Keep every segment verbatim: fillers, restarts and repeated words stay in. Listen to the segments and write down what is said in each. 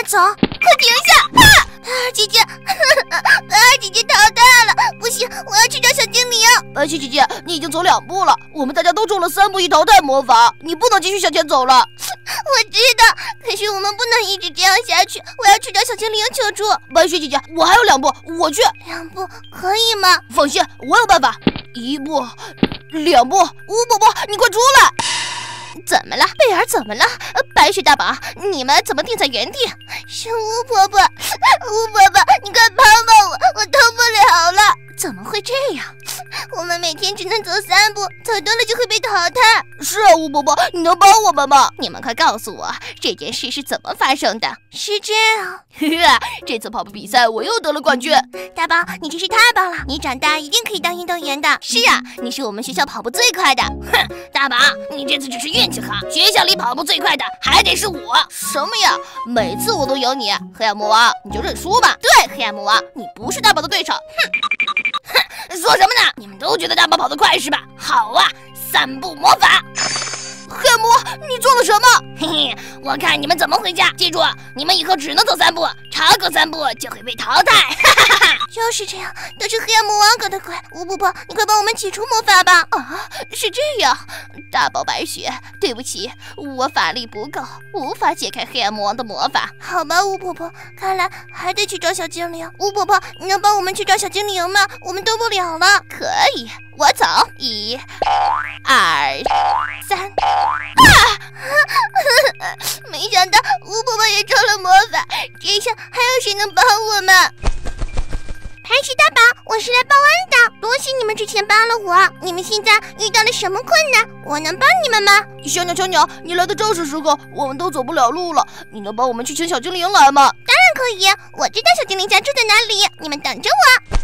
走！快停下！啊！白儿姐姐，白儿姐姐淘汰了，不行，我要去找小精灵。 白雪姐姐，你已经走两步了，我们大家都中了三步一淘汰魔法，你不能继续向前走了。 我知道，可是我们不能一直这样下去，我要去找小精灵求助。 白雪姐姐，我还有两步，我去。 两步可以吗？ 放心，我有办法。一步，两步，巫婆婆，你快出来！ 怎么了，贝尔？怎么了？白雪大宝，你们怎么定在原地？是巫婆婆，巫婆婆，你快帮帮我，我动不了了。怎么会这样？我们每天只能走三步，走多了就会被淘汰。 是啊，巫婆婆，你能帮我们吗？ 你们快告诉我这件事是怎么发生的？是这样， 这次跑步比赛我又得了冠军。 大宝，你真是太棒了！你长大一定可以当运动员的。是啊，你是我们学校跑步最快的。 哼，大宝，你这次只是运气好，学校里跑步最快的还得是我。 什么呀？每次我都赢你，黑暗魔王，你就认输吧。 对，黑暗魔王， 你不是大宝的对手。 哼，哼，说什么呢？你们都觉得大宝跑得快是吧？好啊，三步魔法。 黑暗魔王，你做了什么？ 嘿嘿，我看你们怎么回家。记住，你们以后只能走三步，超过三步就会被淘汰。哈哈哈！ 就是这样，都是黑暗魔王搞的鬼。巫婆婆，你快帮我们解除魔法吧。 啊，是这样。大宝白雪，对不起，我法力不够，无法解开黑暗魔王的魔法。 好吧，巫婆婆，看来还得去找小精灵。巫婆婆，你能帮我们去找小精灵吗？我们动不了了。 可以，我走。一、二、三。 啊！没想到巫婆婆也中了魔法，这下还有谁能帮我们？白雪大宝，我是来报恩的，多谢你们之前帮了我。你们现在遇到了什么困难？我能帮你们吗？ 小鸟，小鸟，你来的正是时候，我们都走不了路了，你能帮我们去请小精灵来吗？ 当然可以，我知道小精灵家住在哪里，你们等着我。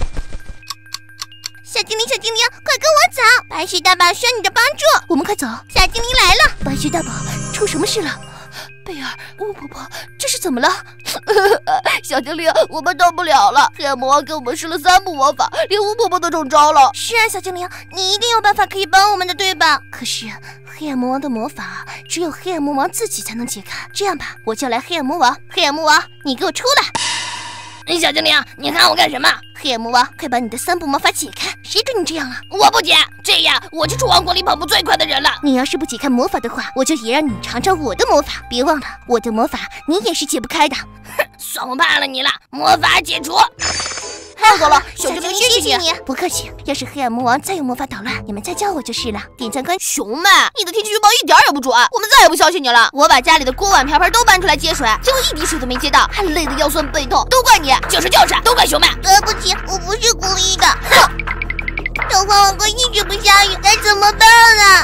小精灵，小精灵，快跟我走！白雪大宝需要你的帮助， 我们快走。 小精灵来了， 白雪大宝，出什么事了？贝尔，巫婆婆，这是怎么了？小精灵，我们动不了了。黑暗魔王给我们施了三步魔法，连巫婆婆都中招了。 是啊，小精灵，你一定有办法可以帮我们的，对吧？ 可是黑暗魔王的魔法只有黑暗魔王自己才能解开。这样吧，我叫来黑暗魔王。黑暗魔王，你给我出来！ 小精灵，你喊我干什么？ 黑暗魔王，快把你的三步魔法解开！谁准你这样了？ 我不解，这样我就是王国里跑步最快的人了。 你要是不解开魔法的话，我就也让你尝尝我的魔法。别忘了，我的魔法你也是解不开的。 哼，算我怕了你了，魔法解除。 太好了，小精灵， 谢谢你。 不客气。要是黑暗魔王再有魔法捣乱，你们再叫我就是了。点赞关熊妹，你的天气预报一点也不准，我们再也不相信你了。我把家里的锅碗瓢盆都搬出来接水，结果一滴水都没接到，还累得腰酸背痛，都怪你。 就是就是，都怪熊妹。 对不起，我不是故意的。哼，童话王国一直不下雨，该怎么办啊？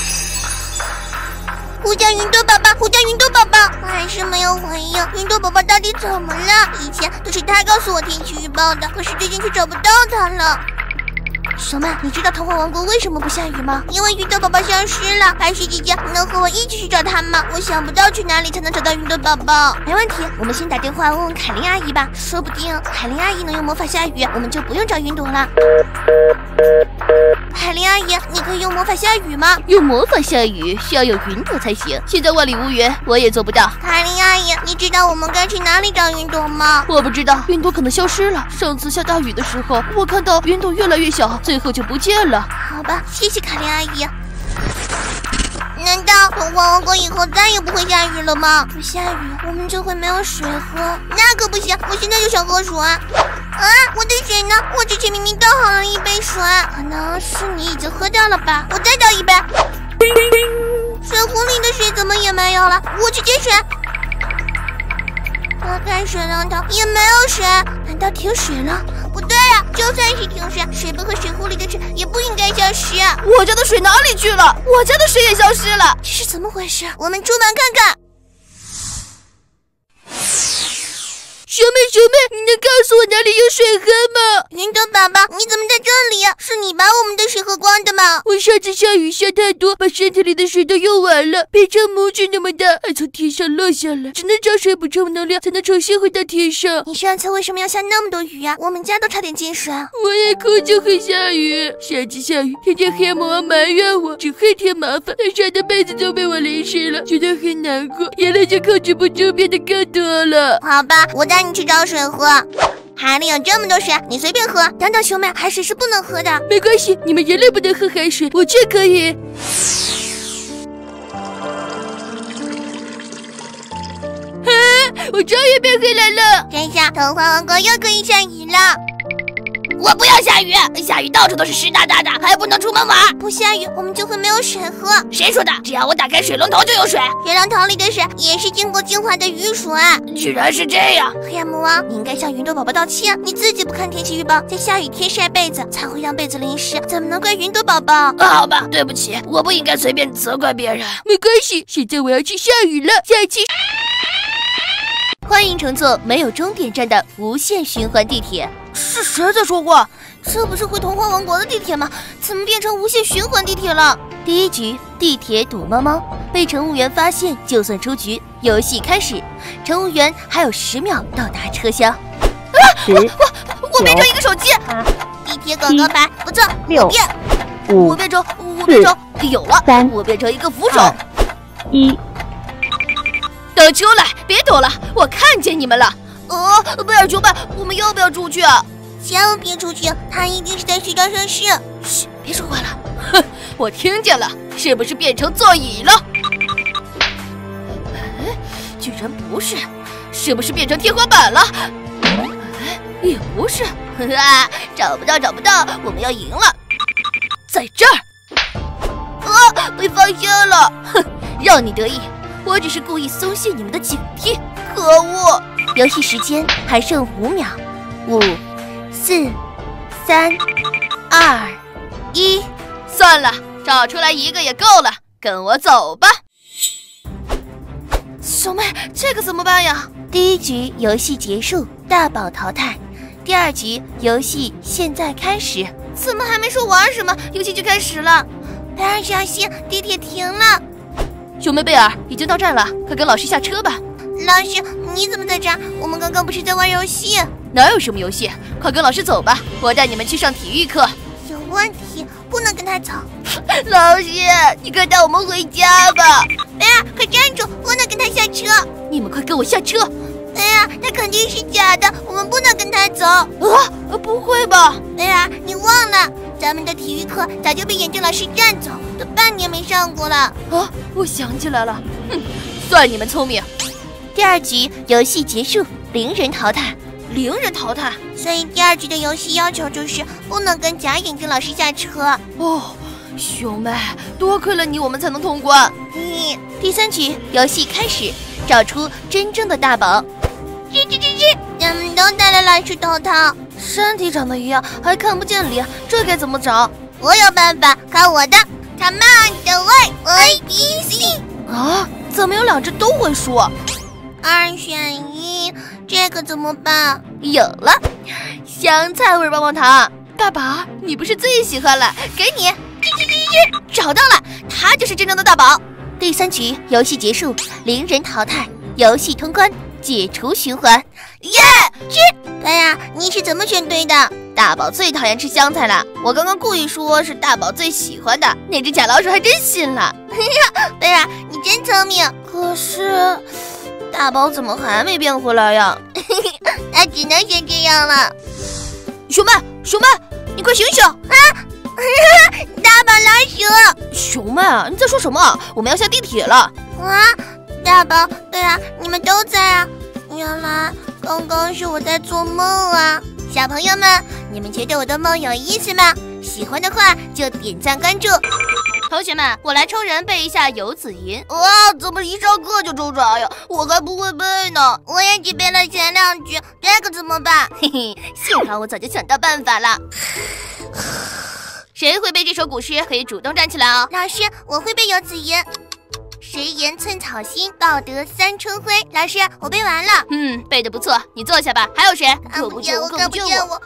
呼叫云朵宝宝，呼叫云朵宝宝，还是没有回应。云朵宝宝到底怎么了？以前都是他告诉我天气预报的，可是最近却找不到他了。 小曼，你知道童话王国为什么不下雨吗？ 因为云朵宝宝消失了。白雪姐姐，你能和我一起去找他吗？我想不到去哪里才能找到云朵宝宝。 没问题，我们先打电话问问凯琳阿姨吧，说不定凯琳阿姨能用魔法下雨，我们就不用找云朵了。 凯琳阿姨，你可以用魔法下雨吗？ 用魔法下雨需要有云朵才行，现在万里无云，我也做不到。 凯琳阿姨，你知道我们该去哪里找云朵吗？ 我不知道，云朵可能消失了。上次下大雨的时候，我看到云朵越来越小，最后就不见了。 好吧，谢谢凯琳阿姨。难道童话王国以后再也不会下雨了吗？不下雨，我们就会没有水喝。那可不行，我现在就想喝水。啊，我的水呢？我之前明明倒好了一杯水，可能是你已经喝掉了吧？我再倒一杯。水壶里的水怎么也没有了？我去接水。打开水龙头也没有水，难道停水了？不对啊，就算是停水，水杯和水壶里的水也不应该消失。 我家的水哪里去了？我家的水也消失了， 这是怎么回事？我们出门看看。 熊妹，熊妹，你能告诉我哪里有水喝吗？ 云朵宝宝，你怎么在这里呀？是你把我们的水喝光的吗？ 我上次下雨下太多，把身体里的水都用完了，变成拇指那么大，还从天上落下来，只能找水补充能量，才能重新回到天上。 你上次为什么要下那么多雨啊？我们家都差点进水。 我也哭就会下雨，下次下雨，天天黑魔王埋怨我，只会添麻烦，他晒的被子都被我淋湿了，觉得很难过，眼泪就控制不住，变得更多了。 好吧，我带你去找水喝。海里有这么多水，你随便喝。等等，熊妹，海水是不能喝的。 没关系，你们人类不能喝海水，我却可以。啊！我终于变回来了！ 这下童话王国又可以下雨了。 我不要下雨，下雨到处都是湿哒哒的，还不能出门玩。 不下雨，我们就会没有水喝。 谁说的？只要我打开水龙头就有水。 水龙头里的水也是经过净化的雨水。 居然是这样！ 黑暗魔王，你应该向云朵宝宝道歉。你自己不看天气预报，在下雨天晒被子，才会让被子淋湿，怎么能怪云朵宝宝？ 啊，好吧，对不起，我不应该随便责怪别人。 没关系，现在我要去下雨了，下期。欢迎乘坐没有终点站的无限循环地铁。 是谁在说话？这不是回童话王国的地铁吗？怎么变成无限循环地铁了？ 第一局地铁躲猫猫，被乘务员发现就算出局。游戏开始，乘务员还有十秒到达车厢。啊！ 我我我变成一个手机。地铁广告牌不错， 六变。 五我变成我变成有了， 三我变成一个扶手。 一。 等出来，别躲了，我看见你们了。 哦，贝尔熊妹，我们要不要出去啊？千万别出去，他一定是在虚张声势。 嘘，别说话了。哼，我听见了，是不是变成座椅了？哎，居然不是，是不是变成天花板了？哎，也不是。 啊，找不到，找不到，我们要赢了。 在这儿。 啊，被发现了。 哼，让你得意。我只是故意松懈你们的警惕。 可恶！ 游戏时间还剩五秒，五、四、三、二、一。算了，找出来一个也够了，跟我走吧。 小妹，这个怎么办呀？ 第一局游戏结束，大宝淘汰。第二局游戏现在开始。 怎么还没说玩什么，游戏就开始了？贝尔小心，地铁停了。 熊妹贝尔已经到站了，快跟老师下车吧。 老师，你怎么在这儿？我们刚刚不是在玩游戏？ 哪有什么游戏？快跟老师走吧，我带你们去上体育课。 有问题，不能跟他走。 老师，你快带我们回家吧。 贝尔，快站住，不能跟他下车。 你们快跟我下车。 贝尔，他肯定是假的，我们不能跟他走。 啊，不会吧？ 贝尔，你忘了，咱们的体育课早就被眼镜老师占走，都半年没上过了。 啊，我想起来了。哼，算你们聪明。第二局游戏结束，零人淘汰。 零人淘汰，所以第二局的游戏要求就是不能跟假眼镜老师下车。 哦，熊妹，多亏了你，我们才能通关。 嗯， 第三局游戏开始，找出真正的大宝。 吱吱吱吱，咱们都戴了老师头套， 身体长得一样，还看不见脸，这该怎么找？ 我有办法，看我的 ，Come on the way A B C。 啊，怎么有两只都会输？ 二选一，这个怎么办？ 有了，香菜味棒棒糖。大宝，你不是最喜欢了？给你，吱吱吱吱，找到了，他就是真正的大宝。第三局游戏结束，零人淘汰，游戏通关，解除循环。 耶！吃！对呀，你是怎么选对的？ 大宝最讨厌吃香菜了，我刚刚故意说是大宝最喜欢的，那只假老鼠还真信了。 对呀，你真聪明。 可是。大宝怎么还没变回来呀？ 他只能先这样了。 熊妹，熊妹，你快醒醒啊！ 大宝老鼠！ 熊妹，你在说什么？我们要下地铁了。 啊，大宝，对啊，你们都在啊。原来刚刚是我在做梦啊。小朋友们，你们觉得我的梦有意思吗？喜欢的话就点赞关注。 同学们，我来抽人背一下游子吟。 哇，怎么一上课就抽查呀？我还不会背呢。我也只背了前两句，这个怎么办？ 嘿嘿，幸好我早就想到办法了。谁会背这首古诗？可以主动站起来哦。 老师，我会背游子吟。 谁言寸草心，报得三春晖。老师，我背完了。 嗯，背得不错，你坐下吧。还有谁？ 可不见我，可不见我。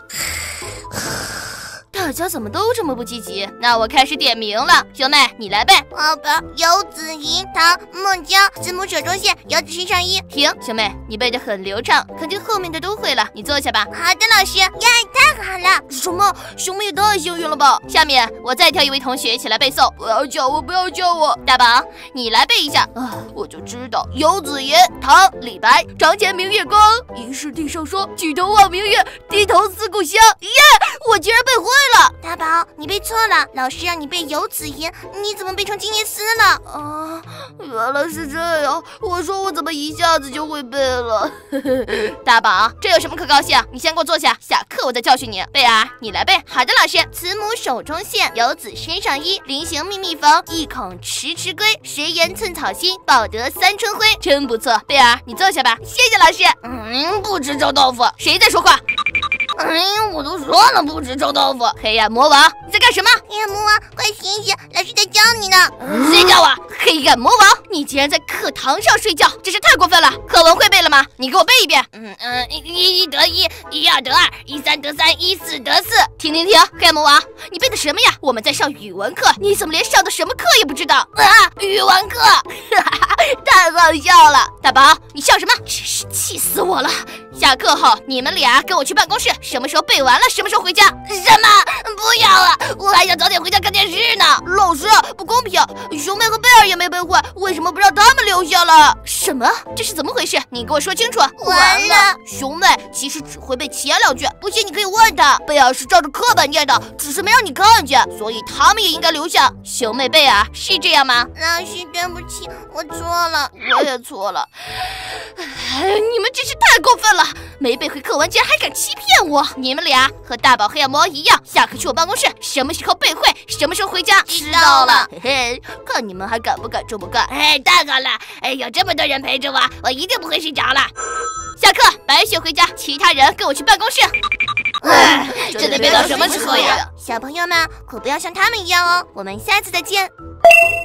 大家怎么都这么不积极？那我开始点名了，兄妹，你来背。 好的，游子吟，唐，孟郊。子母手中线，游子身上衣。 停，兄妹，你背得很流畅，肯定后面的都会了。你坐下吧。 好的，老师。呀，太好了！ 什么？兄妹也太幸运了吧！下面我再挑一位同学一起来背诵。不要叫我，不要叫我。大宝，你来背一下。啊，我就知道。游子吟，唐，李白。床前明月光，疑是地上霜。举头望明月，低头思故乡。耶！我居然背会了。 大宝，你背错了，老师让你背游子吟，你怎么背成静夜思了？ 啊，原来是这样。我说我怎么一下子就会背了？大宝，这有什么可高兴？你先给我坐下，下课我再教训你。贝儿，你来背。好的，老师。 慈母手中线，游子身上衣。临行密密缝，意恐迟迟归。谁言寸草心，报得三春晖。 真不错，贝儿，你坐下吧。谢谢老师。 嗯，不吃臭豆腐。 谁在说话？ 哎呀，我都说了不吃臭豆腐。 黑暗魔王，你在干什么？ 黑暗魔王，快醒醒，老师在教你呢。 谁叫我？ 黑暗魔王，你竟然在课堂上睡觉，真是太过分了。课文会背了吗？你给我背一遍。 嗯嗯，一一得一，一二得二，一三得三，一四得四。 停停停，黑暗魔王，你背的什么呀？我们在上语文课，你怎么连上的什么课也不知道？ 啊，语文课， 太好笑了。大宝，你笑什么？真是气死我了。下课后，你们俩跟我去办公室，什么时候背完了，什么时候回家。 什么？不要啊！我还想早点回家看电视呢。 老师，不公平！熊妹和贝尔也没背会，为什么不让他们留下了？什么？这是怎么回事？你给我说清楚。 完了， 熊妹其实只会背前两句，不信你可以问他。贝尔是照着课本念的，只是没让你看见，所以他们也应该留下。熊妹、贝尔是这样吗？ 老师，对不起，我错了。 我也错了。你们真是太过分了！没背会课文，竟然还敢欺骗我！你们俩和大宝、黑暗魔王一样，下课去我办公室，什么时候背会，什么时候回家。 知道了。 嘿嘿，看你们还敢不敢这么干？ 哎，太好了！哎，有这么多人陪着我，我一定不会睡着了。 下课，白雪回家，其他人跟我去办公室。 哎，这得背到什么时候呀？ 小朋友们可不要像他们一样哦。我们下次再见。